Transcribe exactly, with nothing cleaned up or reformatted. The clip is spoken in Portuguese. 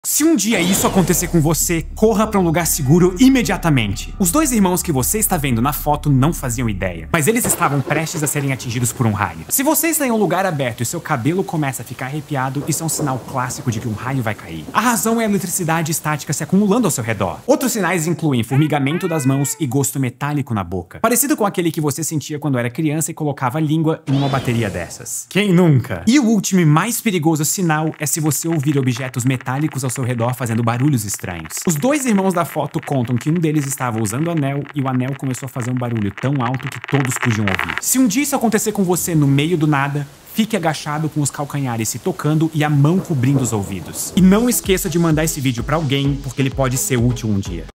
Se um dia isso acontecer com você, corra pra um lugar seguro imediatamente. Os dois irmãos que você está vendo na foto não faziam ideia, mas eles estavam prestes a serem atingidos por um raio. Se você está em um lugar aberto e seu cabelo começa a ficar arrepiado, isso é um sinal clássico de que um raio vai cair. A razão é a eletricidade estática se acumulando ao seu redor. Outros sinais incluem formigamento das mãos e gosto metálico na boca, parecido com aquele que você sentia quando era criança e colocava a língua em uma bateria dessas. Quem nunca? E o último e mais perigoso sinal é se você ouvir objetos metálicos ao seu redor fazendo barulhos estranhos. Os dois irmãos da foto contam que um deles estava usando anel e o anel começou a fazer um barulho tão alto que todos podiam ouvir. Se um dia isso acontecer com você no meio do nada, fique agachado com os calcanhares se tocando e a mão cobrindo os ouvidos. E não esqueça de mandar esse vídeo pra alguém, porque ele pode ser útil um dia.